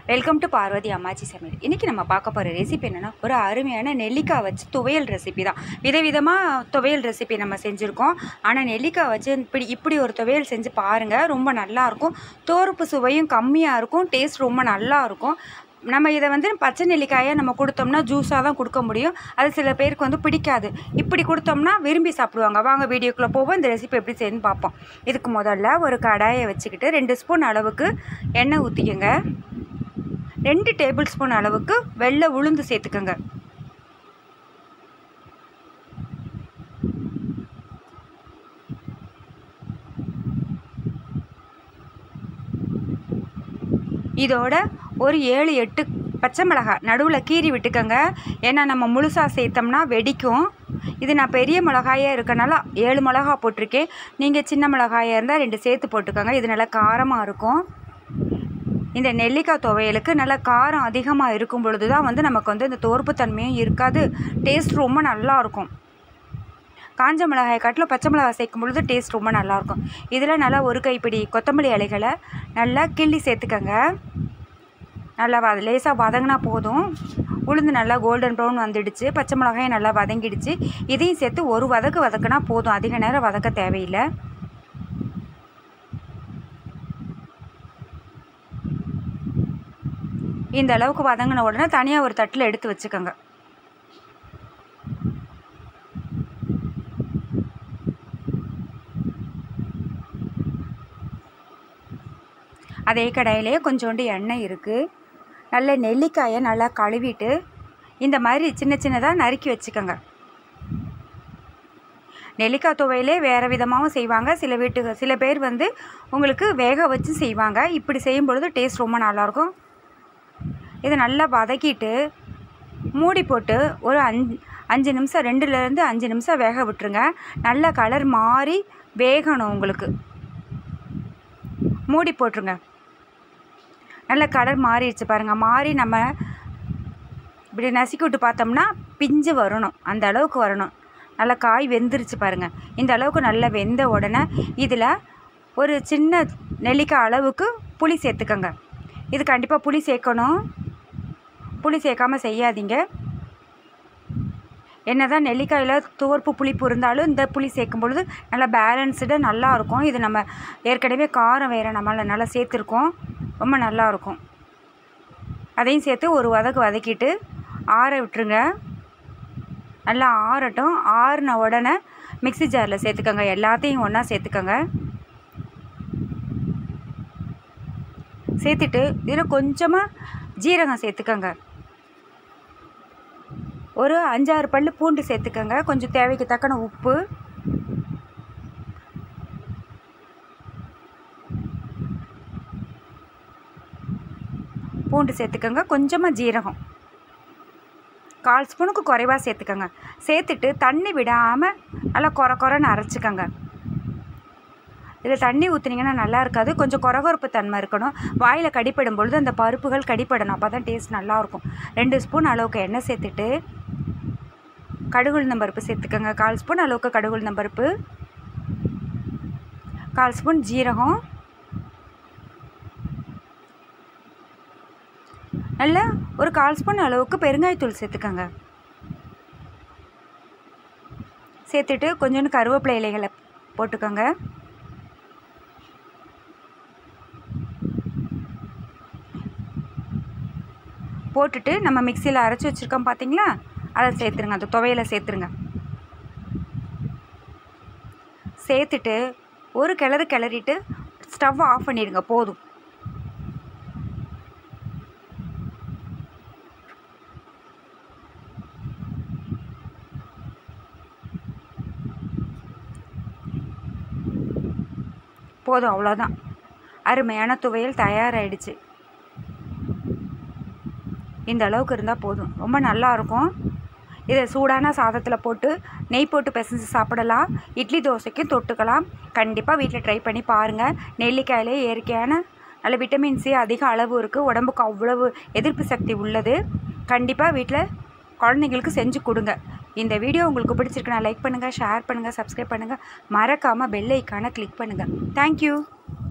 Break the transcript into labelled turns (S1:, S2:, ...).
S1: Welcome to Parvati அம்மாச்சி சமையல். இன்றைக்கி நம்ம பார்க்க போகிற ரெசிபி என்னென்னா, ஒரு அருமையான நெல்லிக்காய் வச்சு துவையல் ரெசிபி தான். விதவிதமாக துவையல் ரெசிபி நம்ம செஞ்சுருக்கோம். ஆனால் நெல்லிக்காய் வச்சு இப்படி ஒரு துவையல் செஞ்சு பாருங்கள், ரொம்ப நல்லாயிருக்கும். தோறுப்பு சுவையும் கம்மியாக இருக்கும், டேஸ்ட் ரொம்ப நல்லாயிருக்கும். நம்ம இதை பச்சை நெல்லிக்காயை நம்ம கொடுத்தோம்னா ஜூஸாக தான் கொடுக்க முடியும். அது சில பேருக்கு பிடிக்காது. இப்படி கொடுத்தோம்னா விரும்பி சாப்பிடுவாங்க. வாங்க வீடியோக்குள்ளே போவோம், இந்த ரெசிபி எப்படி செய்யணும்னு பார்ப்போம். இதுக்கு முதல்ல ஒரு கடாயை வச்சுக்கிட்டு 2 ஸ்பூன் அளவுக்கு எண்ணெய் ஊற்றிக்கோங்க. 2 டேபிள் ஸ்பூன் அளவுக்கு வெள்ளை உளுந்து சேர்த்துக்கோங்க. இதோட ஒரு 7-8 பச்சை மிளகாய் நடுவில் கீறி விட்டுக்கோங்க. ஏன்னா நம்ம முழுசாக சேர்த்தோம்னா வெடிக்கும். இது நான் பெரிய மிளகாயாக இருக்கனால 7 மிளகா போட்டிருக்கேன். நீங்கள் சின்ன மிளகாயாக இருந்தால் 2 சேர்த்து போட்டுக்கோங்க. இது நல்லா காரமாக இருக்கும். இந்த நெல்லிக்காய் துவையலுக்கு நல்லா காரம் அதிகமாக இருக்கும் பொழுது தான் நமக்கு இந்த தோற்பு தன்மையும் இருக்காது, டேஸ்ட் ரொம்ப நல்லாயிருக்கும். காஞ்ச மிளகாயை காட்டில் பச்சை மிளகாய் சேர்க்கும் பொழுது டேஸ்ட் ரொம்ப நல்லாயிருக்கும். இதில் நல்லா ஒரு கைப்பிடி கொத்தமல்லி இலைகளை நல்லா கிள்ளி சேர்த்துக்கங்க. நல்லா லேசாக வதங்கினா போதும். உளுந்து நல்லா கோல்டன் ப்ரௌன் வந்துடுச்சு, பச்சை மிளகாயும் நல்லா வதங்கிடுச்சு. இதையும் சேர்த்து ஒரு வதக்குனா போதும், அதிக நேரம் வதக்க தேவையில்லை. இந்த அளவுக்கு வதங்கின உடனே தனியாக ஒரு தட்டில் எடுத்து வச்சுக்கோங்க. அதே கடாயிலே கொஞ்சோண்டு எண்ணெய் இருக்குது. நல்ல நெல்லிக்காயை நல்லா கழுவிட்டு இந்த மாதிரி சின்ன சின்னதாக நறுக்கி வச்சுக்கோங்க. நெல்லிக்காய் துவையிலே வேறு விதமாகவும் செய்வாங்க. சில பேர் உங்களுக்கு வேக வச்சு செய்வாங்க. இப்படி செய்யும் பொழுது டேஸ்ட் ரொம்ப நல்லாயிருக்கும். இதை நல்லா வதக்கிட்டு மூடி போட்டு ஒரு 5 நிமிஷம் 2லேருந்து 5 நிமிஷம் வேக விட்டுருங்க. நல்ல கலர் மாறி வேகணும். உங்களுக்கு மூடி போட்டுருங்க. நல்ல கலர் மாறிடுச்சு பாருங்கள். மாறி நம்ம இப்படி நசுக்கி விட்டு பார்த்தோம்னா பிஞ்சு வரணும், அந்த அளவுக்கு வரணும். நல்லா காய் வெந்துருச்சு பாருங்கள். இந்த அளவுக்கு நல்லா வெந்த உடனே இதில் ஒரு சின்ன நெல்லிக்காய் அளவுக்கு புளி சேர்த்துக்கோங்க. இது கண்டிப்பாக புளி சேர்க்கணும். புளி சேர்க்காமல் செய்யாதீங்க. என்ன தான் நெல்லிக்காயில் துவர்ப்பு புளிப்பு இருந்தாலும் இந்த புளி சேர்க்கும் பொழுது நல்லா பேலன்ஸ்டாக நல்லாயிருக்கும். இது நம்ம ஏற்கனவே காரம் வேறு நம்மளால் நல்லா சேர்த்துருக்கோம், ரொம்ப நல்லாயிருக்கும். அதையும் சேர்த்து ஒரு வதக்கிட்டு ஆற விட்டுருங்க. நல்லா ஆறட்டும். ஆறின உடனே மிக்ஸி ஜாரில் சேர்த்துக்கோங்க. எல்லாத்தையும் ஒன்றா சேர்த்துக்கோங்க. சேர்த்துட்டு இதில் கொஞ்சமாக ஜீரகம் சேர்த்துக்கோங்க. ஒரு 5-6 பல் பூண்டு சேர்த்துக்கோங்க. கொஞ்சம் தேவைக்கு தக்கன உப்பு, பூண்டு சேர்த்துக்கோங்க. கொஞ்சமாக ஜீரகம் 1/4 ஸ்பூனுக்கு குறைவாக சேர்த்துக்கோங்க. சேர்த்துட்டு தண்ணி விடாமல் நல்லா கொரன்னு அரைச்சிக்கோங்க. இதில் தண்ணி ஊற்றுனீங்கன்னா நல்லா இருக்காது. கொஞ்சம் கொரகொரப்பு தன்மை இருக்கணும். வாயில் கடிப்படும் பொழுது அந்த பருப்புகள் கடிப்படணும், அப்போ தான் டேஸ்ட் நல்லாயிருக்கும். 2 ஸ்பூன் அளவுக்கு எண்ணெய் சேர்த்துட்டு கடுகு உளுந்தம் பருப்பு சேர்த்துக்கோங்க. 1/4 ஸ்பூன் அளவுக்கு கடுகு உளுந்தம் பருப்பு, 1/4 ஸ்பூன் ஜீரகம், நல்லா ஒரு 1/4 ஸ்பூன் அளவுக்கு பெருங்காயத்தூள் சேர்த்துக்கோங்க. சேர்த்துட்டு கொஞ்சோண்டு கருவேப்பிலை இலைகளை போட்டுக்கோங்க. போட்டுட்டு நம்ம மிக்சியில் அரைச்சி வச்சுருக்கோம் பார்த்தீங்களா, அதை சேர்த்துருங்க. அந்த துவையில சேர்த்துருங்க. சேர்த்துட்டு ஒரு கிளறிட்டு ஸ்டவ் ஆஃப் பண்ணிடுங்க. போதும். போதும், அவ்வளோதான். அருமையான துவையல் தயாராகிடுச்சு. இந்த அளவுக்கு இருந்தால் போதும், ரொம்ப நல்லாயிருக்கும். இதை சூடான சாதத்தில் போட்டு நெய் போட்டு பிசைஞ்சு சாப்பிடலாம். இட்லி தோசைக்கும் தொட்டுக்கலாம். கண்டிப்பாக வீட்டில் ட்ரை பண்ணி பாருங்கள். நெல்லிக்காயிலே இயற்கையான நல்ல விட்டமின் சி அதிக அளவு இருக்குது. உடம்புக்கு அவ்வளவு எதிர்ப்பு சக்தி உள்ளது. கண்டிப்பாக வீட்டில் குழந்தைங்களுக்கு செஞ்சு கொடுங்க. இந்த வீடியோ உங்களுக்கு பிடிச்சிருக்குன்னா லைக் பண்ணுங்கள், ஷேர் பண்ணுங்கள், சப்ஸ்கிரைப் பண்ணுங்கள். மறக்காமல் பெல் ஐக்கானை கிளிக் பண்ணுங்கள். தேங்க்யூ.